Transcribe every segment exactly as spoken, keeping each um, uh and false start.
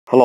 Hello.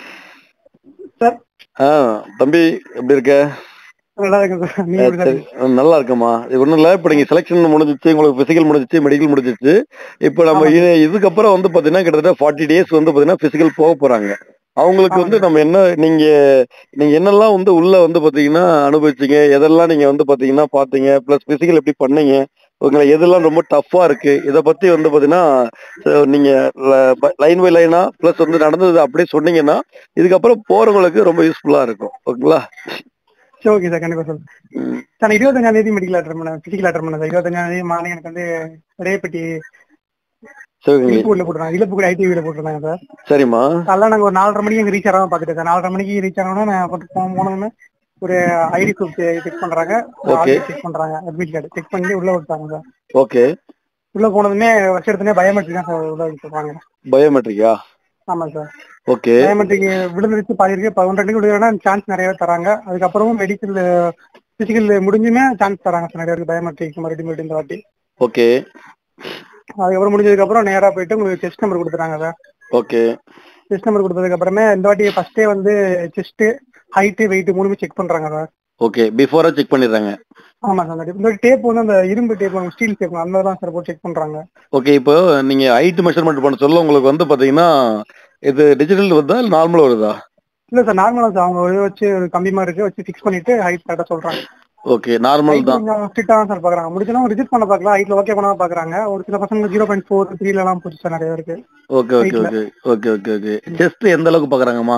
Sir. ஆ தம்பி எப்படி இருக்க? நல்லா இருக்கேன் சார். நீங்க அ எப்படி சார் சரி. இருக்கீங்க? நல்லா இருக்கேம்மா. ஒண்ணும் இல்ல. இப்ப நீங்க செலக்ஷன் முடிஞ்சிருச்சு. உங்களுக்கு பிசிக்கல் முடிஞ்சிருச்சு, மெடிக்கல் முடிஞ்சிருச்சு. இப்ப நம்ம ஆமா இ சார். இதுக்கப்புறம் வந்து பார்த்தீங்கன்னா, கிட்டத்தட்ட நாற்பது டேஸ் வந்து பார்த்தீங்கன்னா, பிசிக்கல் போக போறாங்க. அவங்களுக்கு ஆமா வந்து சார். நம்ம என்ன நீங்க நீங்க என்னெல்லாம் வந்து உள்ள வந்து பார்த்தீங்கன்னா, அனுபவிச்சீங்க? எதெல்லாம் நீங்க வந்து பார்த்தீங்கன்னா பார்த்தீங்க? பிளஸ் பிசிக்கல் எப்படி பண்ணீங்க? உங்கள எதெல்லாம் ரொம்ப டஃப்பா இருக்கு? இத பத்தி வந்து பார்த்தீங்கன்னா, அ நீங்க ல ப லைன் பை லைனா பிளஸ் வந்து நடந்தது அப்படியே சொன்னீங்கன்னா, இதுக்கப்புறம் போறவங்களுக்கு ரொம்ப யூஸ்ஃபுல்லா இருக்கும். ஓகேங்களா? சரி ஓகே சார். கண்டிப்பா சார். ம். சார் நான் இருபத்தஞ்சாம் தேதி மெடிக்கல் அட்டெண்ட் பண்ணேன். பிசிக்கல் அட்டெண்ட் பண்ணேன் சார். இருபத்தஞ்சாம் தேதி மார்னிங் எனக்கு வந்து இடையப்பட்டி சிவகங்கை. இழுப்புக்கூடல போட்டுருந்தாங்க. இழுப்புக்கூட ஐடிவில போட்டுருந்தாங்க சார். சரிம்மா. காலைல நாங்க ஒரு நாலரை மணிக்கு அங்க ரீச் ஆகாம பார்த்துட்டேன் சார். நாலரை மணிக்கு ரீச் ஆனோன்னா நான் கொஞ்சம் போ போனோன்னே ஒரு ஐடி ப்ரூஃப் செக் பண்றாங்க. ஒரு ஓகே. ஆல் டிக்கெட் செக் பண்றாங்க. அட்மிட் கார்டு செக் பண்ணி உள்ள விட்டாங்க சார். ஓகே. உள்ள போனதுமே ஃபர்ஸ்ட் எடுத்தோடனே பயோமெட்ரிக் தான் சார் உள்ள சொல்றாங்க. பயோமெட்ரிக்கா? ஆமா சார். ஓகே. பயோமெட்ரிக் விழுந்துருச்சு பாதி இருக்கு. பதினொன்று விழுதுனா சான்ஸ் நிறைய தராங்க. அதுக்கப்புறமும் மெடிக்கல் பிசிக்கல் முடிஞ்சுமே சான்ஸ் தராங்க சார் நிறைய பேருக்கு பயோமெட்ரிக் மறுபடியும் மறுபடியும் இந்த வாட்டி. ஓகே. அதுக்கப்புறம் முடிஞ்சதுக்கு அப்புறம் நேரா போயிட்டு உங்களுக்கு செஸ்ட் நம்பர் கொடுத்துட்டாங்க சார். ஓகே. செஸ்ட் நம்பர் கொடுத்ததுக்கு அப்புறமே இந்த வாட்டி ஃபர்ஸ்டே வந்து செஸ்ட் ஹைட் வெயிட் மூணுமே செக் பண்றாங்க சார். ஓகே. பிஃபோரா செக் பண்ணிடுறாங்க. ஆமா சார். இந்த டேப் வந்து அந்த இரும்பு டேப் ஸ்டீல் டேப் அந்த மாதிரி தான் சார் போட்டு செக் பண்றாங்க. ஓகே. இப்போ நீங்க ஹைட் மெஷர்மென்ட் பண்ண சொல்ல உங்களுக்கு வந்து பாத்தீங்கன்னா, இது டிஜிட்டல் வருதா? இல்ல நார்மலா வருதா? இல்ல சார் நார்மலா சார் அவங்க இதை வச்சு ஒரு கம்பி மாதிரி இருக்கு வச்சு ஃபிக்ஸ் பண்ணிட்டு ஹைட் கரெக்டா சொல்றாங்க. ஓகே. நார்மல் ஹைட் தான். கொஞ்சம் ஸ்ட்ரிக்டா தான் சார் பாக்குறாங்க. முடிஞ்சனா ரிஜெக்ட் பண்ண பாக்கலாம். ஹைட்ல ஓகே பண்ணா பாக்குறாங்க. ஒரு சில பசங்க ஜீரோ பாயிண்ட் ஃபோர் த்ரீல எல்லாம் போச்சு சார் நிறைய பேருக்கு. ஓகே, ஓகே, ஹைட்ல okay. Okay, okay, okay. Chest எந்த அளவுக்கு பாக்குறாங்கம்மா?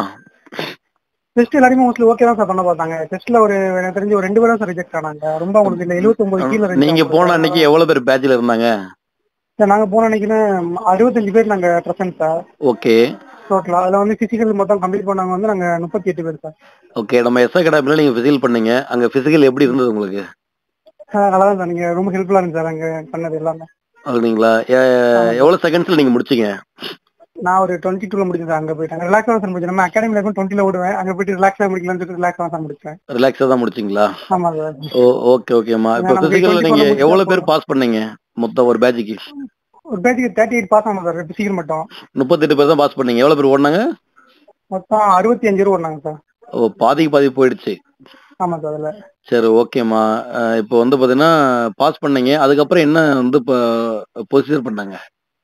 டெஸ்ட் எல்லாருமே மோஸ்ட்லி ஓகே தான் சார் பண்ண பார்த்தாங்க. டெஸ்ட்ல ஒரு எனக்கு தெரிஞ்சு ஒரு ரெண்டு பேரும் சார் ரிஜெக்ட் ஆனாங்க. ரொம்ப அவங்களுக்கு இல்ல எழுபத்தி ஒன்பது கீழ இருந்துச்சு நீங்க அவங்களுக்கு. போன அன்னைக்கு எவ்வளவு பேர் பேட்ச்ல இருந்தாங்க? சார் நாங்க போன அன்னைக்குன்னு அறுபத்தஞ்சு பேர் நாங்க ப்ரெசென்ட் சார் ஓகே. டோட்டலா. அதுல வந்து பிசிக்கல் மொத்தம் கம்ப்ளீட் பண்ணவங்க வந்து நாங்க முப்பத்தி எட்டு பேர் சார். ஓகே. நம்ம எஸ் அகாடமில நீங்க பிசிக்கல் பண்ணீங்க. அங்க பிசிக்கல் எப்படி இருந்தது உங்களுக்கு? சார் நல்லா தான் சார். நீங்க ரொம்ப ஹெல்ப்ஃபுல்லா இருந்துச்சு சார் அங்க பண்ணது எல்லாமே. அப்படிங்களா? எ ஆமா சார். எவ்வளவு செகண்ட்ஸ்ல நீங்க முடிச்சீங்க? நான் ஒரு டுவெண்ட்டி டூல முடிச்சேன் சார். அங்க போயிட்டு ரிலாக்ஸா தான் சார் முடிச்சேன். நம்ம அகாடமில இருக்கும் டுவெண்ட்டில விடுவேன். அங்க போயிட்டு ரிலாக்ஸா முடிக்கலாம்னு சொல்லிட்டு ரிலாக்ஸா தான் முடிச்சேன். ரிலாக்ஸா தான் முடிச்சீங்களா? ஆமா சார். ஓ ஓகே, ஓகேம்மா. ஏன்னா இப்ப நமக்கு பிசிக்கல்ல டுவெண்ட்டி நீங்க ஃபோர்ல முடிச்சா எவ்வளவு பேர் போதும். பாஸ் பண்ணீங்க? மொத்தம் ஒரு பேட்ச்க்கு. ஒரு பேட்சுக்கு தேர்ட்டி எயிட் பாஸ் ஆனோம் சார் பிசிக்கல் மட்டும். முப்பத்தி எட்டு பேர் தான் பாஸ் பண்ணீங்க. எவ்வளவு பேர் ஓடுனாங்க? மொத்தம் அறுபத்தி அஞ்சு பேர் ஓடுனாங்க சார். ஓ பாதிக்கு பாதி போயிடுச்சு. ஆமா சார். அதுல சரி ஓகேம்மா. அ இப்போ வந்து பாத்தீங்கன்னா, பாஸ் பண்ணீங்க. அதுக்கப்புறம் என்ன வந்து இப்ப ப்ரொசீஜர் பண்ணாங்க?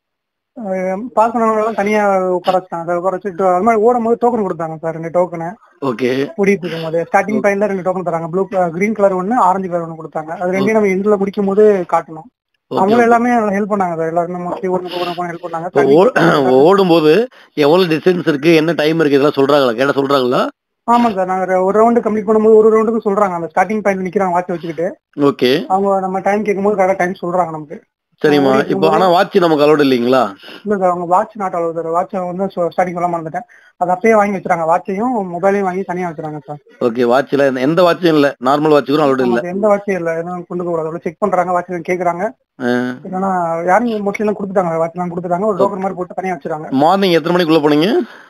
பாஸ் பண்ணவங்க தனியா உட்கார வச்சாங்க சார். உட்கார வச்சுட்டு அது மாதிரி ஓடும் போது டோக்கன் கொடுத்தாங்க சார். ரெண்டு டோக்கனு ஓகே. ஓடிட்டு இருக்கும் போது ஸ்டார்டிங் பாயிண்ட்ல ரெண்டு டோக்கன் தராங்க. ப்ளூ கிரீன் கலர் ஒன்னு ஆரஞ்சு கலர் ஒன்னு கொடுத்தாங்க. அது ரெண்டையும் நம்ம எண்ட்ல முடிக்கும் போது காட்டணும். ஓகே, அவங்களும் ஓகே. எல்லாமே ஹெல்ப் பண்ணாங்க சார். எல்லாருமே மோஸ்ட்லி ஒரு முப்பது ஹெல்ப் பண்ணாங்க. இப்போ தண்ணி ஓ கொடுத்தாங்க. ஓடும்போது எவ்வளவு டிஸ்டன்ஸ் இருக்கு? என்ன டைம் இருக்கு? இதெல்லாம் சொல்றாங்களா? கேட்டா சொல்றாங்களா? ஆமா சார். நாங்க ஒரு ரவுண்டு கம்ப்ளீட் பண்ணும்போது ஒரு ரவுண்டுக்கு சொல்றாங்க. அந்த ஸ்டார்டிங் பாயிண்ட் நிக்கிறாங்க வாட்ச் வச்சுக்கிட்டு. ஓகே. அவங்க நம்ம டைம் கேட்கும்போது கரெக்டா டைம் சொல்றாங்க நமக்கு. சரிம்மா. ஓடிட்டு இப்போ இருக்கும்போது ஆனா வாட்ச் நமக்கு அலோட் இல்லீங்களா? இல்ல சார் அவங்க watch not allow sir. Watch வந்து ஸ்டார்டிங் சொல்ல மறந்துட்டேன். அது அப்பயே வாங்கி வச்சுறாங்க. வாட்சையும் மொபைலையும் வாங்கி தனியா வச்சுறாங்க சார். ஓகே. வாட்ச்ல எந்த வாட்சும் இல்ல. நார்மல் வாட்ச் கூட அலோட் ஆமா இல்ல. சார். எந்த வாட்சும் இல்ல. எதுவும் கொண்டு போக கூடாது. செக் பண்றாங்க. வாட்ச் கேக்குறாங்க. அ இல்லைன்னா யாரும் மோஸ்ட்லி எல்லாம் கொடுத்துட்டாங்க. வாட்ச் எல்லாம் கொடுத்துட்டாங்க. ஒரு டோக்கன் மாதிரி போட்டு தனியா வச்சுறாங்க. மார்னிங் எத்தனை மணிக்குள்ள போனீங்க?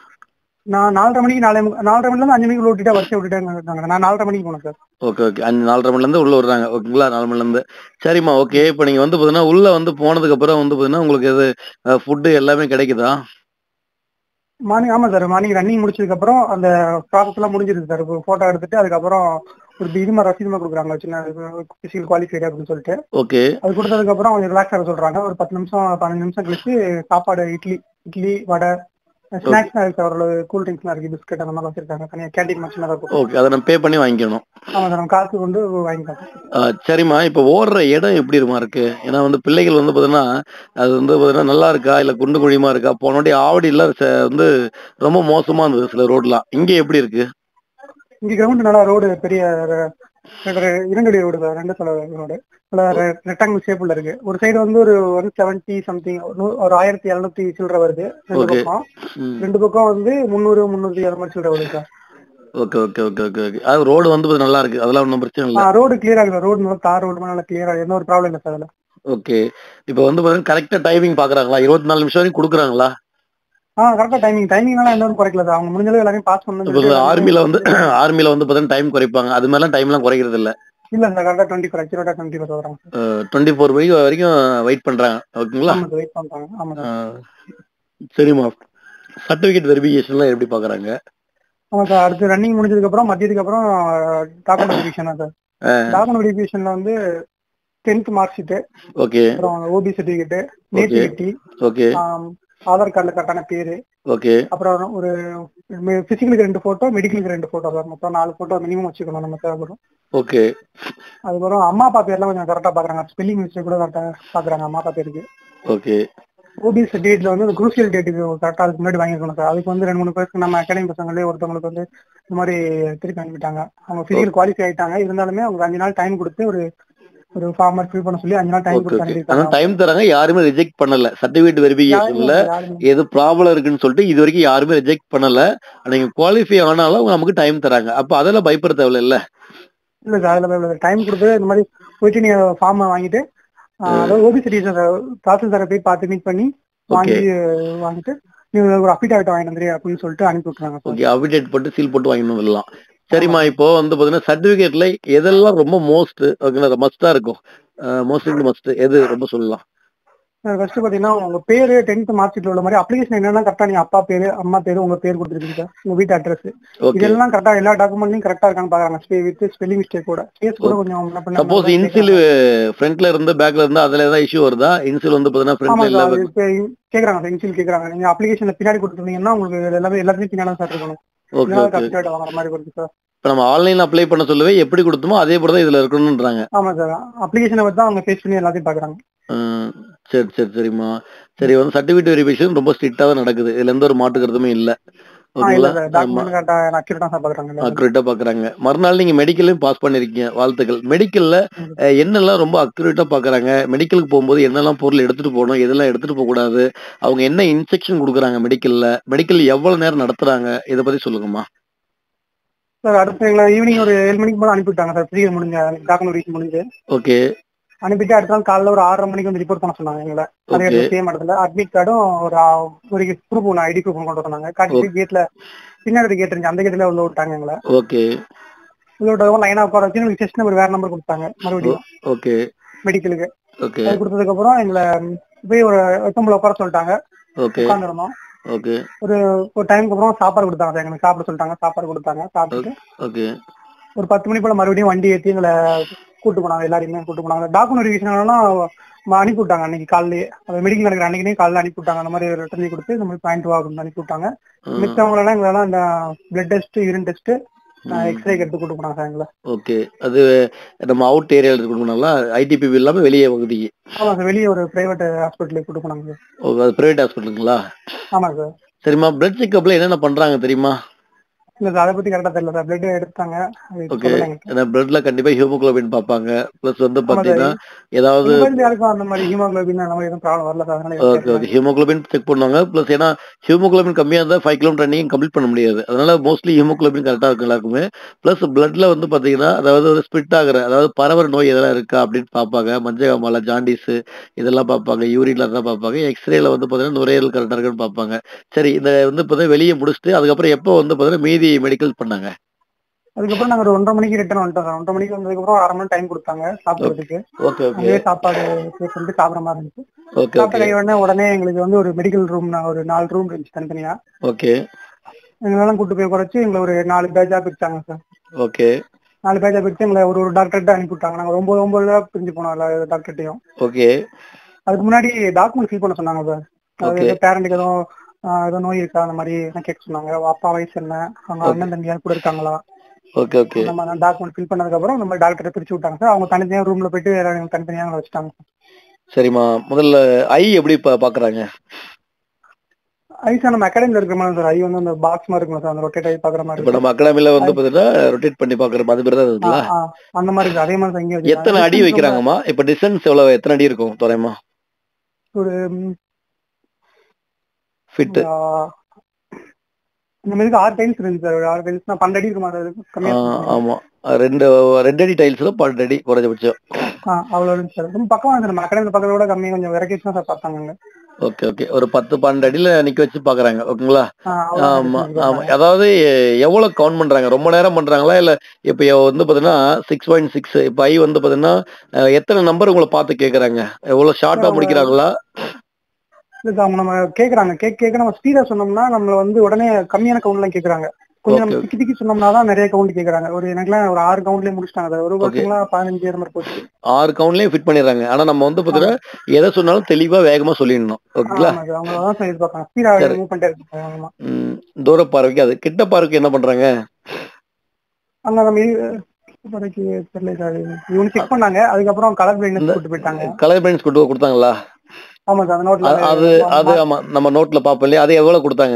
நான் நாலரை மணிக்கு நாலே நாலரை மணில இருந்து அஞ்சு மணிக்குள்ள விட்டுட்டா வரிசை விட்டுட்டாங்க. நான் நாலரை மணிக்கு போனேன் சார். Okay, okay. அஞ்சு நாலரை மணில இருந்து உள்ள விடுறாங்க. ஓகேங்களா? நாலு மணில இருந்து. சரிம்மா. ஓகே. இப்போ நீங்க வந்து பாத்தீங்கன்னா, உள்ள வந்து போனதுக்கு அப்புறம் வந்து பாத்தீங்கன்னா, உங்களுக்கு எது அ ஃபுட் எல்லாமே கிடைக்குதா? மார்னிங் ஆமா சார். மார்னிங் ரன்னிங் முடிச்சதுக்கு அப்புறம் அந்த ப்ராசஸ் எல்லாம் முடிஞ்சிருக்கு சார். போட்டோ எடுத்துட்டு அதுக்கப்புறம் ஒரு இது மாதிரி ரசீது மாதிரி கொடுக்குறாங்க. சின்ன பிசிக்கல் குவாலிஃபைடு அப்படின்னு சொல்லிட்டு ஓகே. அது கொடுத்ததுக்கு அப்புறம் அவங்க ரிலாக்ஸ் ஆக சொல்றாங்க. ஒரு பத்து நிமிஷம் பதினஞ்சு நிமிஷம் கழிச்சு சாப்பாடு இட்லி இட்லி வடை ஓகே. ஸ்நாக்ஸ் இருக்கு. அவரோட கூல் ட்ரிங்க்ஸ்லாம் இருக்கு. பிஸ்கட் அந்த மாதிரி வச்சிருக்காங்க. தனியா கேண்டீன் மாதிரி சின்னதா போட்டு. ஓகே. அத நம்ம பே பண்ணி வாங்கிக்கணும். ஆமா சார். நம்ம காசு கொண்டு வாங்கிக்கலாம். ஆ சரிம்மா. இப்போ ஓடுற இடம் எப்படி இருக்குமா இருக்கு? ஏன்னா வந்து பிள்ளைகள் வந்து பாத்தீங்கன்னா, அது வந்து பாத்தீங்கன்னா நல்லா இருக்கா? இல்ல குண்டு குழியுமா இருக்கா? போன வாட்டி ஆவடில ச வந்து ரொம்ப மோசமா இருந்தது சில ரோட்லாம். இங்க எப்படி இருக்கு? இங்க கிரவுண்ட் நல்லா ரோடு பெரிய ர- ரெண்டு- இரண்டு அடி ரோடு சார். ரெண்டு தலை ரோடு நல்லா ரெக்டாங்கிள் ஷேப்ல இருக்கு. ஒரு சைடு வந்து ஒரு ஒன் செவன்டி சம்திங் ஒரு ஆயிரத்தி எழுநூத்தி சில்லற வருது ரெண்டு ஓகே. பக்கம். ம். ரெண்டு பக்கம் வந்து முந்நூறு முந்நூத்தி அது மாதிரி சில்லற வருது sir. Okay, okay, okay, okay, okay. அது ரோடு வந்து பாத்தா நல்லா இருக்கு. அதெல்லாம் ஒண்ணும் பிரச்சனை இல்ல. ஆ ரோடு கிளியர் ஆகுது. ரோடு நல்லா தார் ரோடு நல்லா கிளியரா எந்த ஒரு ப்ராப்ளம் இல்லை சார் அதுல. ஓகே. இப்போ வந்து பாத்தீங்கன்னா கரெக்ட்டா டைமிங் பாக்குறாங்களா? இருபத்தி நாலு நிமிஷம் வரைக்கும் குடுக்குறாங்களா? ஆ கரெக்டா டைமிங் டைமிங்லாம் எந்த ஒரு குறைக்கல சார். அவங்க முடிஞ்ச அளவு எல்லாரையும் பாஸ் பண்ணணும்னு இப்போ சொல்லிட்டு எல்லாருமே ஆர்மில வந்து முடிஞ்ச அளவு ஆர்மில வந்து பாத்தீங்கன்னா டைம் குறைப்பாங்க. அது மாதிரிலாம் டைம்லாம் குறைக்கிறது இல்ல. இல்ல சார். கரெக்டா டுவெண்ட்டி ஃபோர் அக்யூரேட்டா டுவெண்ட்டி ஃபோர் வராங்க சார். அ இருபத்தி நான்கு வரைக்கும் வரைக்கும் வெயிட் பண்றாங்க. ஓகேங்களா? ஆமா சார். வெயிட் பண்றாங்க. ஆமா ஆ சார். சரிம்மா. சர்டிபிகேட் வெரிஃபிகேஷன்லாம் எப்படி பாக்குறாங்க? ஆமா சார். அடுத்து ரன்னிங் முடிஞ்சதுக்கு அப்புறம் மதியத்துக்கு அப்புறம் டாக்குமெண்ட் வெரிஃபிகேஷன் தான் சார். ஆ, டாக்குமெண்ட் வெரிஃபிகேஷன்ல வந்து டென்த் மார்க் ஷீட்டு, ஓகே அப்புறம் OB certificate, okay nativity, okay Aadhaar கார்டுல கரெக்டான பேரு, ஓகே அப்புறம் ஒரு பிசிக்கலுக்கு ரெண்டு போட்டோ, மெடிக்கலுக்கு ரெண்டு போட்டோ சார். மொத்தம் நாலு போட்டோ மினிமம் வச்சுக்கணும் நம்ம தேவைப்படும். ஓகே அதுக்கப்புறம் அம்மா அப்பா பேர்லாம் கொஞ்சம் கரெக்டா பாக்குறாங்க. ஸ்பெல்லிங் மிஸ்டேக் கூட கரெக்டா பாக்குறாங்க அம்மா அப்பா பேருக்கு. ஓகே ஓபி சர்டிஃபிகேட்ல வந்து குரூசியல் டேட்டுக்கு கரெக்டா அதுக்கு முன்னாடி வாங்கிருக்கணும் சார். அதுக்கு வந்து ரெண்டு மூணு பேருக்கு நம்ம அகாடமி பசங்களே ஒருத்தவங்களுக்கு வந்து இந்த மாதிரி திருப்பி அனுப்பிட்டாங்க. அவங்க பிசிக்கல் குவாலிஃபை ஆயிட்டாங்க, இருந்தாலுமே அவங்க அஞ்சு நாள் டைம் கொடுத்து ஒரு ஒரு ஃபார்மர் ஃபில் பண்ண சொல்லி அஞ்சு நாள் டைம் ஓகே கொடுத்து ஓகே ஆனா அனுப்பிட்டாங்க. டைம் தராங்க, யாருமே ரிஜெக்ட் பண்ணல. சர்டிபிகேட் வெரிஃபிகேஷன்ல யாருமே யாருமே எது ப்ராப்ளம் இருக்குன்னு சொல்லிட்டு இது வரைக்கும் யாருமே ரிஜெக்ட் பண்ணல. நீங்க குவாலிஃபை ஆனாலும் நமக்கு டைம் தராங்க. அப்ப அதெல்லாம் பயப்பட தேவையில்ல இல்ல. இல்ல சார். அதுல டைம் கொடுத்து இந்த மாதிரி போயிட்டு நீங்க ஃபார்ம் வாங்கிட்டு ஆஹ் அதாவது ஓபி சர்டிஃபிகேட் தாசில்தாரை போய் பார்த்து மீட் பண்ணி ஓகே வாங்கி வாங்கிட்டு நீங்க ஒரு அஃபிடாவிட் வாங்கிட்டு வந்துரு அப்படின்னு சொல்லிட்டு அனுப்பி விட்டுறாங்க சார். ஓகே அப்டேட் போட்டு சீல் போட்டு வாங்கிட்டு வந்துடலாம். சரிம்மா, இப்போ வந்து பாத்தீங்கன்னா சர்டிபிகேட்ல எதெல்லாம் ரொம்ப மோஸ்ட் ஓகேங்களா மஸ்டா இருக்கும்? மோஸ்ட் மஸ்ட் எது ரொம்ப சொல்லலாம்? ஃபர்ஸ்ட் பாத்தீங்கன்னா உங்க பேரு டென்த் மார்க் ஷீட்ல உள்ள மாதிரி அப்ளிகேஷன் என்னன்னா கரெக்டா நீங்க அப்பா பேரு அம்மா பேரு உங்க பேர் கொடுத்துருக்கீங்க சார். உங்க வீட்டு அட்ரஸ் ஓகே இதெல்லாம் கரெக்டா எல்லா டாக்குமெண்ட்லயும் கரெக்டா இருக்கான்னு பாக்குறாங்க. வித் ஸ்பெல்லிங் மிஸ்டேக் கூட கேஸ் கூட கொஞ்சம் முன்ன பின்ன சப்போஸ் இருந்தா இன்சில் கேக்குறாங்க. ஃப்ரண்ட்ல இருந்து பேக்ல இருந்து அதுல ஏதாவது இஷ்யூ வருதா? இன்சில் வந்து பாத்தீங்கன்னா ஆமா ஃப்ரண்ட்ல இல்ல சார். அது back- இப்ப கேக்குறாங்க சார். இன்சில் கேக்குறாங்க. நீங்க அப்ளிகேஷன்ல பின்னாடி கொடுத்துருந்தீங்கன்னா உங்களுக்கு எல்லாமே எல்லாத்தையும் பின்னாடி சார் இருக்கணும். ஓகே இதனால ஓகே அஃபிடாவிட் வாங்குற மாதிரி இருக்கு சார். இப்ப நம்ம ஆன்லைன்ல அப்ளை பண்ண சொல்லவே எப்படி கொடுத்தோமோ அதே போல தான் இதுல இருக்கணும்ன்றாங்க. ஆமா சார். அப்ளிகேஷனை வச்சு தான் அவங்க ஃபேஸ் பண்ணி எல்லாத்தையும் பாக்குறாங்க. ம், சரி சரி சரிம்மா. சரி வந்து சர்டிபிகேட் வெரிஃபிகேஷன் ரொம்ப ஸ்ட்ரிக்டா தான் நடக்குது. இதுல எந்த ஒரு மாற்று கருத்துமே இல்ல. ஆ இல்ல ஓகேங்களா? சார். ஆமா, டாக்குமெண்ட் கரெக்டா அக்யூரேட்டா சார் பாக்குறாங்க எல்லாத்தையும். அக்யூரேட்டா பாக்குறாங்க. மறுநாள் நீங்க மெடிக்கல்லையும் பாஸ் பண்ணிருக்கீங்க, வாழ்த்துக்கள். மெடிக்கல்ல அஹ், என்னெல்லாம் ரொம்ப அக்யூரேட்டா பாக்குறாங்க? மெடிக்கலுக்கு போகும்போது என்னெல்லாம் பொருள் எடுத்துட்டு போகணும், எதெல்லாம் எடுத்துட்டு போக கூடாது? அவங்க என்ன இன்ஸ்ட்ரக்ஷன் கொடுக்குறாங்க மெடிக்கல்ல? மெடிக்கல் எவ்வளவு நேரம் நடத்துறாங்க? இத பத்தி சொல்லுங்கம்மா. சார் அடுத்து எங்களை ஈவினிங் ஒரு ஏழு மணிக்கு போல அனுப்பி விட்டாங்க சார். ஃப்ரீ முடிஞ்ச டாக்குமெண்ட் வெரிஃபிகேஷன் முடிஞ்சு ஓகே அனுப்பிட்டு அடுத்த நாள் காலைல ஒரு ஆறரை மணிக்கு வந்து ரிப்போர்ட் பண்ண சொன்னாங்க எங்களை. அதே ஓகே இடத்துல சேம் இடத்துல அட்மிட் கார்டும் ஒரு ஆ- ஒரு ப்ரூஃப் ஒன்று ஐடி ப்ரூஃப் கொண்டு வந்தாங்க. காட்டிட்டு கேட்ல பின்னாடி கேட் இருந்துச்சு, அந்த கேட்ல உள்ள விட்டாங்க எங்களை. ஓகே உள்ள விட்டதும் லைனா உட்கார வச்சு எங்களுக்கு டெஸ்ட் நம்பர் வேற நம்பர் கொடுத்தாங்க மறுபடியும் ஓகே மெடிக்கலுக்கு. ஓகே அது கொடுத்ததுக்கு அப்புறம் எங்களை போய் ஒரு எத்தம்பளை உட்கார சொல்லிட்டாங்க. ஓகே உட்காந்துருந்தோம். ஓகே ஒரு ஒரு டைமுக்கு அப்புறம் சாப்பாடு கொடுத்தாங்க சார். எங்களுக்கு சாப்பிட சொல்லிட்டாங்க. சாப்பாடு கொடுத்தாங்க. சாப்பிட்டுட்டு ஓகே ஒரு பத்து மணி போல மறுபடியும் வண்டி ஏற்றி எங்களை கூட்டு போனாங்க. எல்லாரையுமே கூட்டு போனாங்க. டாக்குமெண்ட் வெரிஃபிகேஷன் அனுப்பி விட்டாங்க அன்னைக்கு காலையிலே. அது மெடிக்கல் நடக்கிற அன்னைக்குனே காலையில அனுப்பி விட்டாங்க. அந்த மாதிரி ரிட்டர்ன் கொடுத்து இந்த மாதிரி பாயிண்ட் வாங்க அனுப்பி விட்டாங்க. மிச்சவங்களெல்லாம் எங்களெல்லாம் இந்த blood test, urine test, X-ray எடுத்து கூட்டு போனாங்க சார் எங்களை. ஓகே அது நம்ம அவுட் ஏரியால இருக்கணும்னால ஐடிபிபி இல்லாம வெளியே பகுதிக்கு. ஆமா சார். வெளியே ஒரு பிரைவேட் ஹாஸ்பிட்டலுக்கு கூட்டு போனாங்க சார். ஓ, அது பிரைவேட் ஹாஸ்பிட்டலுங்களா? ஆமா சார். சரிம்மா, பிளட் செக்அப்ல என்னென்ன பண்றாங்க தெரியுமா? இல்ல சார், அதை பத்தி கரெக்டா தெரியல சார். பிளட் எடுத்தாங்க. அது ஓகே, சொல்லல எங்களுக்கு. ஏன்னா பிளட்ல கண்டிப்பா ஹீமோகுளோபின் பார்ப்பாங்க. பிளஸ் வந்து ஆமா சார். பாத்தீங்கன்னா ஏதாவது எங்க பேருந்து யாருக்கும் அந்த மாதிரி ஹீமோகுளோபின் அந்த மாதிரி எதுவும் ப்ராப்ளம் வரல சார். அதனால ஓகே ஓகே ஹீமோகுளோபின் செக் பண்ணுவாங்க. பிளஸ் ஏன்னா ஹீமோகுளோபின் கம்மியா இருந்தா ஃபைவ் கிலோமீட்டர் ரன்னிங் கம்ப்ளீட் பண்ண முடியாது. அதனால மோஸ்ட்லி ஹீமோகுளோபின் கரெக்டா இருக்கும் எல்லாருக்குமே. பிளஸ் பிளட்ல வந்து பாத்தீங்கன்னா அதாவது ஸ்பிட் ஆகுற அதாவது பரவற நோய் எதெல்லாம் இருக்கா அப்படின்னு பார்ப்பாங்க. மஞ்சள் ஜாண்டிஸ் இதெல்லாம் பார்ப்பாங்க. யூரின்ல தான் பார்ப்பாங்க. எக்ஸ்ரேல வந்து பாத்தீங்கன்னா நுரையீரல் கரெக்டா இருக்குன்னு பார்ப்பாங்க. சரி, இந்த வந்து பாத்தீங்கன்னா வெளியே முடிச்சுட்டு அதுக்கப்புறம் எப்போ வந்து பாத்தீங்கன்னா மீதி மெடிக்கல் பண்ணாங்க? அதுக்கப்புறம் நாங்க ஒரு ஒன்றரை மணிக்கு ரிட்டர்ன் வந்துட்டோம் சார். ஒன்றரை மணிக்கு வந்ததுக்கு அப்புறம் அரை மணி டைம் கொடுத்தாங்க சாப்பிடுறதுக்கு. ஓகே ஓகே அங்கேயே சாப்பாடு பே பண்ணிட்டு சாப்பிட்ற மாதிரி இருந்துச்சு. ஓகே சாப்பிட்ட ஓகே கை உடனே உடனே எங்களுக்கு வந்து ஒரு மெடிக்கல் ரூம் ஒரு நாலு ரூம் இருந்துச்சு தனித்தனியா. ஓகே எங்களெல்லாம் கூட்டு போய் குறைச்சு எங்களை ஒரு நாலு பேட்சா பிரிச்சாங்க சார். ஓகே நாலு பேட்சா பிரிச்சு எங்களை ஒரு ஒரு டாக்டர்கிட்ட அனுப்பி விட்டாங்க. நாங்க ஒன்பது ஒன்பது ரூபா பிரிஞ்சு போனோம் எல்லா டாக்டர்கிட்டையும். ஓகே அதுக்கு முன்னாடி டாக்குமெண்ட் ஃபில் பண்ண சொன்னாங்க சார். ஓகே அதாவது பேரண்ட்டுக்கு எதுவும் ஆஹ் ஏதோ நோய் இருக்கா அந்த மாதிரி கேட்க சொன்னாங்க. அப்பா வயசு என்ன, அவங்க அண்ணன் தம்பி யார் கூட இருக்காங்களா, ஓகே ஓகே அந்த மாதிரி டாக்குமெண்ட் ஃபில் பண்ணதுக்கு அப்புறம் இந்த மாதிரி டாக்டரை பிரிச்சு விட்டாங்க சார். அவங்க தனித்தனியா ரூம்ல போயிட்டு எல்லாரும் தனித்தனியா எங்களை வச்சுட்டாங்க சார். சரிம்மா, முதல்ல ஐ எப்படி பா பாக்குறாங்க? ஐ சார் நம்ம அகாடமில இருக்கிற மாதிரி சார். ஐ வந்து அந்த பாக்ஸ் மாதிரி இருக்கும் சார். அந்த ரொட்டேட் ஆகி பாக்குற மாதிரி இப்ப நம்ம அகாடமில வந்து பாத்தீங்கன்னா ரொட்டேட் பண்ணி பாக்குற மாதிரி பேர் தான் இருக்குல்ல? ஆ, ஆ, அந்த மாதிரி இருக்கு. அதே மாதிரி தான் இங்கே வச்சிருக்காங்க. எத்தனை அடி வைக்கிறாங்கம்மா? இப்ப டிஸ்டன்ஸ் எவ்வளவு, எத்தனை அடி இருக்கும் தோராயமா? ஒரு ஃபிட் ஆ, இந்த மாதிரி ஆறு டைல்ஸ் இருந்துச்சு சார். ஒரு ஆறு டைல்ஸ் பன்னெண்டு அடி இருக்குமா சார்? கம்மியா இருக்கும். ஆமா, ரெண்டு ரெண்டு அடி டைல்ஸ்ல பன்னெண்டு அடி குறைஞ்சபட்சம். ஆ, அவ்வளவு இருந்துச்சு சார். ரொம்ப பக்கமா இருந்து நம்ம அகாடமி பக்கத்துல கூட கம்மி, கொஞ்சம் வெரைட்டிஸ் தான் சார் பார்த்தாங்க. ஓகே ஓகே ஒரு பத்து பன்னெண்டு அடியில நிக்க வச்சு பாக்குறாங்க. ஓகேங்களா? ஆ, அவ்வளவு ஆமா distance ஆமா பார்த்தாங்க. அதாவது எவ்வளவு கவுண்ட் பண்றாங்க? ரொம்ப நேரம் பண்றாங்களா இல்ல? இப்ப வந்து பாத்தீங்கன்னா சிக்ஸ் பாயிண்ட் சிக்ஸ் இப்ப ஐ வந்து பாத்தீங்கன்னா அஹ், எத்தனை நம்பர் உங்களை பார்த்து கேக்குறாங்க? எவ்வளவு ஷார்ட்டா சார் அவங்க முடிக்கிறாங்களா? இல்ல சார், அவங்க நம்ம கேக்குறாங்க கேக் கேட்க நம்ம ஸ்பீடா சொன்னோம்னா நம்மள வந்து உடனே கம்மியான கவுண்ட்லாம் கேக்குறாங்க. கொஞ்சம் ஓகே நம்ம திக்கி திக்கி சொன்னோம்னா தான் நிறைய கவுண்ட் கேக்குறாங்க. ஒரு எனக்குலாம் ஒரு ஆறு கவுண்ட்லயே முடிச்சிட்டாங்க சார். ஒரு ஓகே. வருஷங்களா பதினஞ்சு அந்த மாதிரி போச்சு. ஆறு கவுண்ட்லயே ஃபிட் பண்ணிடுறாங்க. ஆனா நம்ம வந்து ஆமா பாத்தீங்கன்னா எதை சொன்னாலும் தெளிவா வேகமா சொல்லிடணும். ஓகேங்களா? ஆமா சார். அவங்க அதான் சார் எதிர்பார்ப்பாங்க. ஸ்பீடா சரி. மூவ் பண்ணிட்டே இருக்கு சார். ஆமா. ம். தூர பார்வைக்கு அது. கிட்ட பார்வைக்கு என்ன பண்றாங்க? அங்க நம்ம இது- இப்போதைக்கு தெரியல சார். இவனு செக் பண்ணாங்க. அதுக்கப்புறம் கலர் இந்த பிளைட்னஸ் கூட்டு போயிட்டாங்க. கலர் பெயிண்ட்ஸ் கொண்டு போய் குடுத்தாங்களா? ஆமா சார். அந்த நோட்ல அ- அது அது ஆமா நம்ம நோட்ல பாப்போம் இல்லையா? அது எவ்வளவு கொடுத்தாங்க?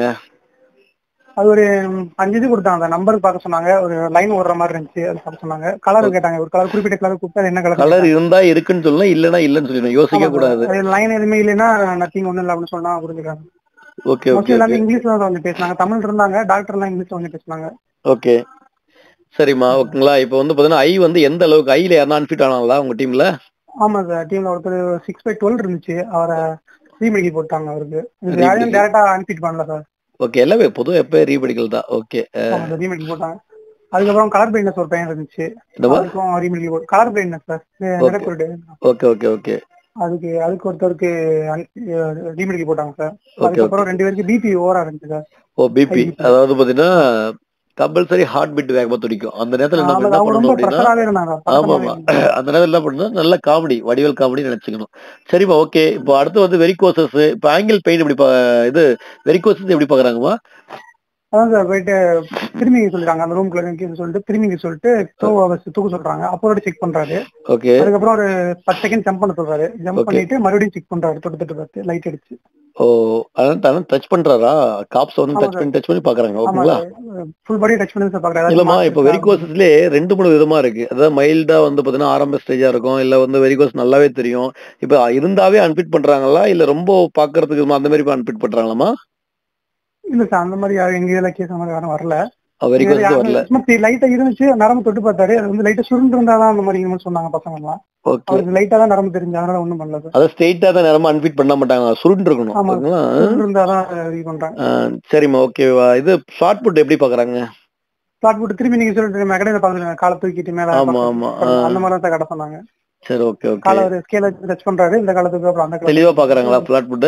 அது ஒரு அஞ்சு இது கொடுத்தாங்க. நம்பர் பார்க்க சொன்னாங்க. ஒரு லைன் ஓடுற மாதிரி இருந்துச்சு. அது பார்க்க சொன்னாங்க. கலர் கேட்டாங்க. ஒரு கலர் குறிப்பிட்ட கலர் கொடுத்தா அது என்ன கலர் கலர் கேட்டாங்க. இருந்தா இருக்குன்னு சொல்லணும், இல்லன்னா இல்லன்னு சொல்லிடணும். ஆமா யோசிக்க சார். கூடாது. அது லைன் எதுவுமே இல்லைன்னா நத்திங் ஒன்றும் இல்லை அப்படின்னு சொன்னா புரிஞ்சுக்காங்க. ஓகே ஓகே மோஸ்ட்லி ஓகே எல்லாமே இங்கிலீஷ்ல தான் கொஞ்சம் பேசினாங்க. தமிழ் இருந்தாங்க. டாக்டர் எல்லாம் இங்கிலீஷ்ல கொஞ்சம் பேசினாங்க. ஓகே. சரிம்மா, ஓகேங்களா? இப்போ வந்து பாத்தீங்கன்னா ஐ வந்து எந்த அளவுக்கு ஐல யாரா அன்ஃபிட் ஆனாங்களா உங்க டீம்ல? ஆமா சார். டீம்ல ஒருத்தர் சிக்ஸ் பை டுவெல் இருந்துச்சு. அவரை ரீமெடிக்கி போட்டாங்க அவருக்கு. இது யாரையும் ரீமெடிக்கல். டேரக்டா அன்ஃபிட் பண்ணல சார். ஓகே. எல்லாமே பொதுவா எப்ப ரீமெடிக்கல் தான். ஓகே. ஆமா சார். ரீமெடிக்கி போட்டாங்க. அதுக்கப்புறம் கலர் பிளைட்னஸ் ஒரு பையன் இருந்துச்சு. என்னவா? அதுக்கும் ரீமெடிக்கி போட்டு கலர் பிளைட்னஸ் சார். ஓகே நிறக்குருடு. ஓகே ஓகே ஓகே அதுக்கு அதுக்கு ஒருத்தருக்கு ரீமெடிக்கி போட்டாங்க சார். Okay okay. அதுக்கப்புறம் ரெண்டு பேருக்கு பிபி ஓவரா இருந்துச்சு சார். ஓ பிபி. ஐபிபி. அதாவது பாத்தீங்கன்னா கம்பல்சரி ஹார்ட் பீட் வேகமா துடிக்கும். அந்த நேரத்துல நம்ம ஆமா என்ன அவங்க பண்ணணும் ரொம்ப அப்படின்னா, ப்ரெஷராவே இருந்தாங்க. ஆமா பதட்டமாவே ஆமா இருந்தாங்க. அந்த நேரத்துல என்ன பண்ணணும், நல்ல காமெடி வடிவேல் காமெடி நினைச்சுக்கணும். சரிம்மா, ஓகே. இப்போ அடுத்து வந்து வெரிகோசஸ், இப்போ ஆங்கிள் பெயின் எப்படி பா- இது வெரிகோசஸ் எப்படி பாக்குறாங்கம்மா? அதான் சார் போயிட்டு திரும்பிங்க சொல்லிட்டாங்க. அந்த ரூம்குள்ள சொல்லிட்டு திரும்பிங்க சொல்லிட்டு தூக்க தூக்க சொல்றாங்க. அப்போ செக் பண்றாரு. ஓகே அதுக்கப்புறம் ஒரு பத்து செகண்ட் ஜம்ப் பண்ண சொல்றாரு. Jump okay. பண்ணிட்டு மறுபடியும் செக் பண்றாரு. தொட்டு தொட்டு பார்த்து லைட் அடிச்சு. ஓ அதான் டச் பண்றாரா? காப்ஸ் வந்து ஆமா டச் சார். பண்ணி டச் பண்ணி பாக்குறாங்க. ஆமா ஓகேங்களா? சார். ஃபுல் பாடி டச் பண்ணி சார் பாக்குறாரு. ஏதாச்சும் இல்லம்மா, மார்க் இப்போ இருக்கா அப்படின்னு. வெரிகோசஸ்லயே ரெண்டு மூணு விதமா இருக்கு. அதாவது மைல்டா வந்து பாத்தீங்கன்னா ஆரம்ப ஸ்டேஜா இருக்கும், இல்ல வந்து வெரிகோஸ் நல்லாவே தெரியும். இப்போ இருந்தாவே அன்பிட் பண்றாங்களா, இல்ல ரொம்ப பாக்குறதுக்கு அந்த மாதிரி அன்பிட் பண்றாங்களாமா? இல்ல சார், அந்த மாதிரி யாரும் எங்க இதுல கேஸ் அந்த மாதிரி யாரும் வரல. வெரிகோஸ் வரல. சும்மா லைட்டா இருந்துச்சு. நரம்பு தொட்டு பார்த்தாரு. அது வந்து லைட்டா சுருண்டு இருந்தாதான் அந்த மாதிரி இருக்கும்னு சொன்னாங்க பசங்க எல்லாம். ஓகே. அவருக்கு லைட்டா தான் நரம்பு தெரிஞ்சு. அதனால ஒண்ணும் பண்ணல சார். அதாவது ஸ்ட்ரெயிட்டா தான் நேரமா அன்பிட் பண்ண மாட்டாங்க, சுருண்டு இருக்கணும். ஆமா ஓகேங்களா? சுருண்டு இருந்தாதான் இது பண்றாங்க. ஆ, சரிம்மா, ஓகேவா? இது ஷார்ட் புட் எப்படி பாக்குறாங்க? ஸ்டார்ட் போட்டு திரும்பி நீங்க சொல்லிட்டு மெகடையில பாக்குறீங்க. காலை தூக்கிட்டு மேல ஆமா பாக்குறது. ஆமா. ஆ, அந்த மாதிரி தான் சார் கடை சொன்னாங்க. சரி, ஓகே ஓகே. காலை ஒரு ஸ்கேல வச்சு டச் பண்றாரு. இந்த காலத்துக்கு அப்புறம் அந்த தெளிவா காலத்துக்கு. பாக்குறாங்களா ஃபிளாட் புட்?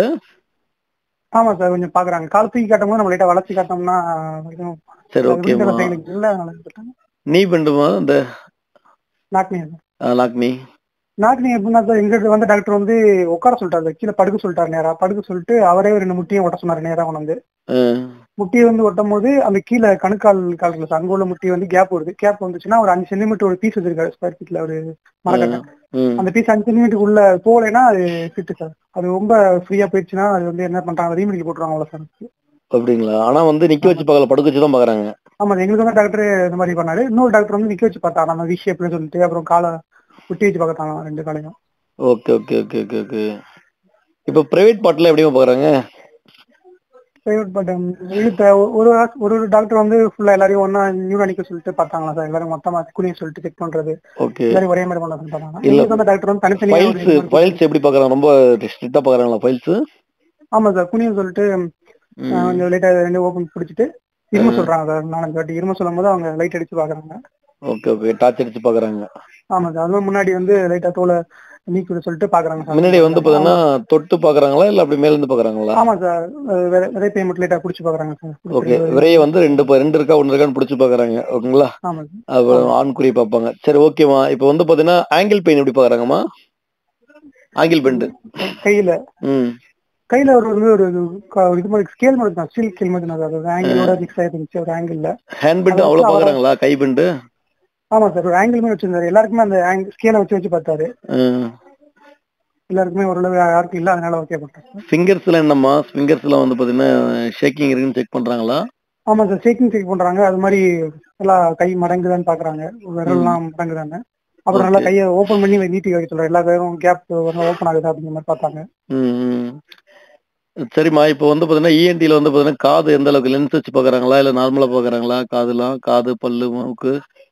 ஆமா சார். கொஞ்சம் பாக்குறாங்க. கால் தூக்கி காட்டும் போது நம்ம லைட்டா வளர்ச்சி காட்டோம்னா கொஞ்சம் சரி, ஓகேம்மா. சைக்கிளுக்கு இல்ல அதனால கேட்டாங்க. நீ பண்ணுமா இந்த நாக்னி லாக்மி? நாக்னி எப்படின்னா சார், எங்க வந்து டாக்டர் வந்து உட்கார சொல்லிட்டாரு. கீழே படுக்க சொல்லிட்டாரு. நேரா படுக்க சொல்லிட்டு அவரே ரெண்டு முட்டியும் ஒட்ட சொன்னாரு. நேரா கொண்டு வந்து முட்டியை வந்து ஒட்டும் போது அந்த கீழே கணுக்கால் கால்கள் அங்க உள்ள முட்டி வந்து கேப் வருது. கேப் வந்துச்சுன்னா ஒரு அஞ்சு சென்டிமீட்டர் ஒரு பீஸ் வச்சிருக்காரு ஸ்கொயர் ஃபீட்ல ஒரு மரக்கட்டை. அந்த பீஸ் அஞ்சு சென்டிமீட்டர் உள்ள போலேன்னா அது ஃபிட்டு சார். அது ரொம்ப ஃப்ரீயா போயிடுச்சுன்னா அது வந்து என்ன பண்றாங்க, ரீமெடிக்கல் போட்டுருவாங்க சார். அப்படிங்களா? ஆனா வந்து நிக்க வச்சு பார்க்கல, படுக்க வச்சு தான் பாக்குறாங்க. ஆமா, எங்களுக்கு வந்து டாக்டர் இந்த மாதிரி பண்ணாரு. இன்னொரு டாக்டர் வந்து நிக்க வச்சு பார்த்தாங்க. நம்ம வி ஷேப்ல சொல்லிட்டு அப்புறம் காலை குட்டி வச்சு பார்த்தாங்க ரெண்டு காலையும். Okay okay okay okay okay. இப்போ பிரைவேட் பார்ட்ல எப்படிமா பாக்குறாங்க? பிரைவேட் பட் இழுத்த ஒரு ஒரு ஒரு டாக்டர் வந்து ஃபுல்லா எல்லாரையும் ஒன்னா நியூரா நிக்க சொல்லிட்டு பார்த்தாங்களா சார். எல்லாரும் மொத்தமா குனிய சொல்லிட்டு செக் பண்றது. ஓகே. எல்லாரும் ஒரே மாதிரி பண்ண பார்த்தாங்க. இல்ல எங்களுக்கு வந்து டாக்டர் வந்து தனித்தனியா ஒரு ஃபைல்ஸ் ஃபைல்ஸ் எப்படி பாக்குறாங்க? ரொம்ப ஸ்ட்ரிக்ட்டா பாக்குறாங்களா ஃபைல்ஸ்? ஆமா சார். குனிய சொல்லிட்டு கொஞ்சம் லைட்டா ரெண்டு ஓபன் பிடிச்சிட்டு இரும சொல்றாங்க சார். நாலஞ்சு வாட்டி இரும சொல்லும் போது அவங்க லைட் அடிச்சு பாக்குறாங்க. Okay okay. டார்ச் அடிச்சு பாக்குறாங்க. ஆமா சார். அதுவும் முன்னாடி வந்து லைட்டா தோலை நீக்கி விட சொல்லிட்டு பாக்குறாங்க சார். முன்னாடி வந்து பாத்தீங்கன்னா தொட்டு பாக்குறாங்களா, இல்ல அப்படி மேல இருந்து பாக்குறாங்களா? ஆமா சார். விரை பேமெண்ட் லைட்டா புடிச்சு பாக்குறாங்க சார். ஓகே. விரைய வந்து ரெண்டு ப- ரெண்டு இருக்கா ஒன்னு இருக்கான்னு புடிச்சு பாக்குறாங்க. ஓகேங்களா? ஆமா சார். அப்புறம் ஆண் குறி பார்ப்பாங்க. சரி, ஓகேமா. இப்போ வந்து பாத்தீங்கன்னா ஆங்கிள் பெயின் எப்படி பாக்குறாங்கம்மா? ஆங்கிள் பெண்ட் கையில ம் கையில ஒரு வந்து ஒரு க- இது மாதிரி ஸ்கேல் மாதிரி தான். ஸ்டீல் ஸ்கேல் மாதிரி தான் சார். ஒரு ஆங்கிளோட மிக்ஸ் ஆயிருந்துச்சு ஒரு ஆங்கிள். ஹேண்ட் பெண்ட் அவ்வளவு பாக்குறாங்களா? கை பெண்ட்? ஆமா சார். ஒரு ஆங்கிள் மாதிரி வச்சிருந்தாரு. எல்லாருக்குமே அந்த ஸ்கேலை வச்சு வச்சு பார்த்தாரு. எல்லாருக்குமே ஓரளவு யாருக்கும் இல்ல. அதனால ஓகே பண்ணிட்டாங்க. ஃபிங்கர்ஸ்ல என்னம்மா? ஃபிங்கர்ஸ்ல வந்து பாத்தீங்கன்னா ஷேக்கிங் இருக்குன்னு செக் பண்றாங்களா? ஆமா சார். ஷேக்கிங் செக் பண்றாங்க. அது மாதிரி நல்லா கை மடங்குதான்னு பாக்குறாங்க. விரல்லாம் மடங்குதான்னு. அப்புறம் நல்லா கையை ஓபன் பண்ணி நீட்டி வைக்க சொல்றாரு. எல்லா பேரும் கேப் ஓபன் ஆகுதா அப்படிங்கிற மாதிரி பார்த்தாங்க. ம் சரிம்மா. இப்போ வந்து பாத்தீங்கன்னா இஎன்டில வந்து பாத்தீங்கன்னா காது எந்த அளவுக்கு லென்ஸ் வச்சு பாக்குறாங்களா, இல்ல நார்மலா பாக்குறாங்களா? காதுலாம் காது பல்லு மூக்கு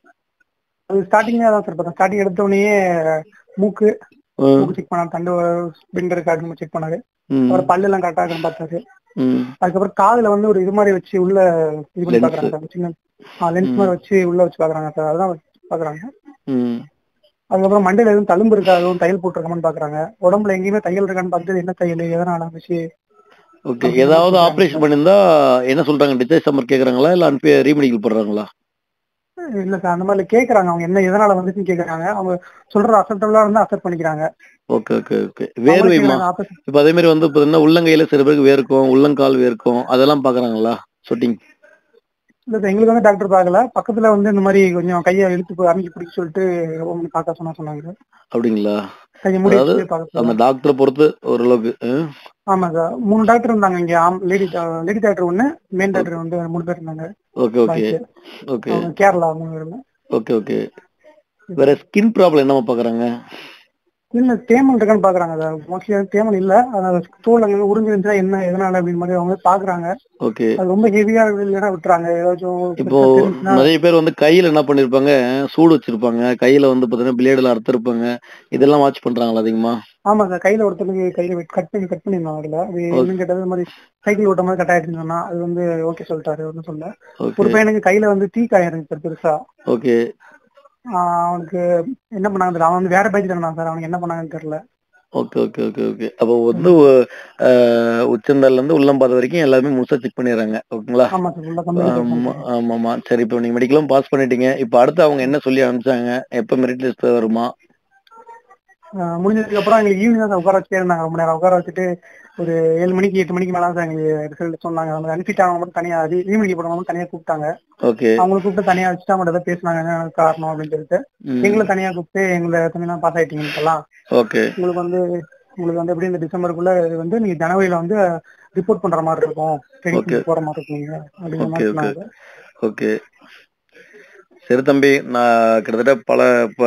அது ஸ்டார்டிங்கே தான் சார் பார்த்தேன். ஸ்டார்டிங் எடுத்த உடனே மூக்கு மூக்கு செக் பண்ணாரு. தண்டு பிண்டர் கார்டு செக் பண்ணாரு. அப்புறம் பல்லு எல்லாம் கரெக்டா இருக்குன்னு பார்த்தாரு. அதுக்கப்புறம் காதுல வந்து ஒரு இது மாதிரி வச்சு உள்ள இது பண்ணி பாக்குறாங்க சார். சின்ன லென்ஸ் மாதிரி வச்சு உள்ள வச்சு பாக்குறாங்க சார். அதான் பாக்குறாங்க. அதுக்கப்புறம் மண்டையில எதுவும் தழும்பு இருக்கா, எதுவும் தையல் போட்டிருக்கான்னு பாக்குறாங்க. உடம்புல எங்கேயுமே தையல் இருக்கான்னு பார்த்து என்ன தையல், எதனால வச்சு ஓகே. அப்படிங்கிற மாதிரி ஏதாவது சொல்றாங்க ஆப்ரேஷன் சார். பண்ணியிருந்தா என்ன சொல்றாங்க? டிஸ்சார்ஜ் சம்மர் கேட்கறாங்களா? இல்ல அனுப்பி ரீமெடிக்கல் போடுறாங்களா? இல்ல சார், அந்த மாதிரி கேக்குறாங்க. அவங்க என்ன எதனால வந்துச்சுன்னு கேக்குறாங்க. அவங்க சொல்ற அக்செப்டபிளா இருந்தா அக்செப்ட் பண்ணிக்கிறாங்க. Okay, okay, okay. அவங்களே வேர்வைம்மா? கேக்குறாங்க ஆபரேஷன். இப்ப அதே மாரி வந்து பார்த்தீங்கன்னா, உள்ளங்கையில சில பேருக்கு வேர்க்கும், உள்ளங்கால் வேர்க்கும். அதெல்லாம் பார்க்குறாங்களா? சொட்டிங். இல்ல சார், எங்களுக்கு வந்து டாக்டர் பார்க்கல. பக்கத்துல வந்து இந்த மாதிரி கொஞ்சம் கையை இழுத்து போய் அமுக்கி பிடிக்க சொல்லிட்டு ஒண்ணு பார்க்க சொன்னா சொன்னாங்க. அப்படிங்களா? கையை மூடி அதாவது வச்சுட்டு பார்க்க அந்த சொல்லுவாங்க. டாக்டர பொறுத்து ஓரளவுக்கு. ம். ஆமா சார், மூணு டாக்டர் இருந்தாங்க இங்க. லேடி லேடி டாக்டர் ஒண்ணு, மெயின் ஓகே, டாக்டர் வந்து மூணு பேர் இருந்தாங்க. Okay, okay, boys. ஓகே, அவங்க கேரளா மூணு பேருமே. Okay, okay. வேற ஸ்கின் ப்ராப்ளம் என்னம்மா பார்க்குறாங்க? இல்ல தேமல் இருக்கான்னு பாக்குறாங்க சார். மோஸ்ட்லி தேமல் இல்ல. அந்த தோல் அங்க உறிஞ்சிருந்தா என்ன எதனால அப்படின்னு மாதிரி அவங்க பாக்குறாங்க. ஓகே. அது ரொம்ப ஹெவியா இல்லைன்னா விட்டுறாங்க. ஏதாச்சும் இப்போ பெருசா தெரிஞ்சுன்னா. நெறைய பேர் வந்து கையில என்ன பண்ணியிருப்பாங்க, சூடு வச்சிருப்பாங்க. கையில வந்து பார்த்தீங்கன்னா, பிளேடுல அறுத்திருப்பாங்க. இதெல்லாம் வாட்ச் பண்றாங்களா அதிகமா? ஆமா சார், கையில ஒருத்தருக்கு கையில கட் பண்ணி கட் பண்ணிருந்தோம். அதுல அது ஓக் இன்னும் கேட்டது மாதிரி சைக்கிள் ஓட்ட மாதிரி கட் ஆயிடுச்சுன்னு சொன்னா அது வந்து ஓகே சொல்லிட்டாரு, ஒன்றும் சொல்ல. ஒரு ஓகே, பையனுக்கு கையில வந்து தீக்காயம் இருந்துச்சு சார் பெருசா. ஓகே, ஆஹ் அவனுக்கு என்ன பண்ணாங்க தெரியல. அவன் வந்து வேற பேட்ச் இருந்தான் சார். அவனுக்கு என்ன பண்ணாங்கன்னு தெரியல. Okay, okay, okay, okay. அப்போ வந்து ம். அ உச்சந்தலைலருந்து உள்ளங்கால் வரைக்கும் எல்லாமே முழுசா செக் பண்ணிடுறாங்க. ஓகேங்களா? ஆமா சார், ஃபுல்லா கம்பெனி செக் ஆமா, பண்றாங்க. ஆமாமா. சரி, இப்போ நீங்க மெடிக்கலும் பாஸ் பண்ணிட்டீங்க. இப்ப அடுத்து அவங்க என்ன சொல்லி அனுப்பிச்சாங்க? எப்ப மெரிட் லிஸ்ட் வருமா? ஆஹ் முடிஞ்சதுக்கு அப்புறம் எங்களுக்கு ஈவினிங் தான் உட்கார வச்சுட்டே இருந்தாங்க. ரொம்ப நேரம் உட்கார வச்சுட்டு ஒரு ஏழு மணிக்கு எட்டு மணிக்கு மேல தான் சார் எங்களுக்கு ரிசல்ட் சொன்னாங்க. அவங்க அனுப்பிட்டாங்க மட்டும் தனியா ஈவினிங் போடுறவங்க மட்டும் தனியா கூப்பிட்டாங்க. ஓகே. அவங்களை கூப்பிட்டு தனியா வச்சுட்டு அவங்க ஏதாவது பேசினாங்க என்ன காரணம் அப்படின்னு சொல்லிட்டு. ம். எங்களை தனியா கூப்பிட்டு எங்களை தனியா பாஸ் ஆயிட்டீங்க இப்பெல்லாம். ஓகே, உங்களுக்கு வந்து உங்களுக்கு வந்து எப்படி இந்த டிசம்பருக்குள்ள இது வந்து நீங்க ஜனவரியில வந்து ரிப்போர்ட் பண்ற மாதிரி இருக்கும், ட்ரைனிங் ஓகே, சென்டர் போற மாதிரி இருக்கும் நீங்க அப்படிங்கிற ஓகே, மாதிரி ஓகே, சொன்னாங்க. ஓகே. சரி தம்பி. நான் கிட்டத்தட்ட பல ப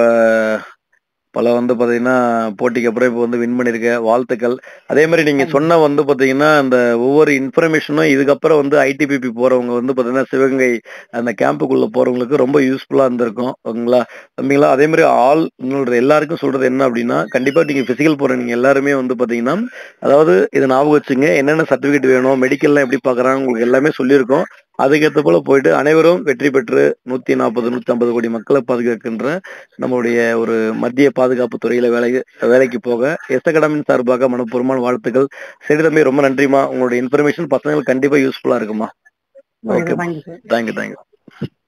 பல வந்து பார்த்தீங்கன்னா, போட்டிக்கு அப்புறம் இப்போ வந்து வின் பண்ணியிருக்க. வாழ்த்துக்கள். அதே மாரி நீங்க தேங்க்யூ. சொன்ன வந்து பார்த்தீங்கன்னா, அந்த ஒவ்வொரு இன்ஃபர்மேஷனும் இதுக்கப்புறம் வந்து ஐடிபிபி போறவங்க வந்து பார்த்தீங்கன்னா, சிவகங்கை அந்த கேம்புக்குள்ள போறவங்களுக்கு ரொம்ப யூஸ்ஃபுல்லா இருந்திருக்கும். ஓகேங்களா? தம்பிங்களா, அதே மாரி ஆல் உங்களோட எல்லாருக்கும் சொல்றது என்ன அப்டின்னா, கண்டிப்பா நீங்க பிசிக்கல் போற நீங்க எல்லாருமே வந்து பார்த்தீங்கன்னா, அதாவது இத ஞாபகம் வச்சுங்க. என்னென்ன சர்டிஃபிகேட் வேணும், மெடிக்கல்லாம் எப்படி பார்க்குறாங்க உங்களுக்கு எல்லாமே சொல்லியிருக்கோம். அதுக்கேத்த போல போயிட்டு அனைவரும் வெற்றி பெற்று நூத்தி நாற்பது, நூத்தி ஐம்பது கோடி மக்கள பாதுகாக்கின்ற நம்முடைய ஒரு மத்திய பாதுகாப்பு துறையில வேலை வேலைக்கு போக எஸ் அகாடமியின் சார்பாக மனப்பூர்வமான வாழ்த்துக்கள். சரி தம்பி, ரொம்ப நன்றிம்மா. உங்களுடைய இன்ஃபர்மேஷன் பசங்களுக்கு கண்டிப்பா யூஸ்ஃபுல்லா இருக்கும்மா. ஓகே ஓகேம்மா. Sir, thank you sir. Thank you, thank you.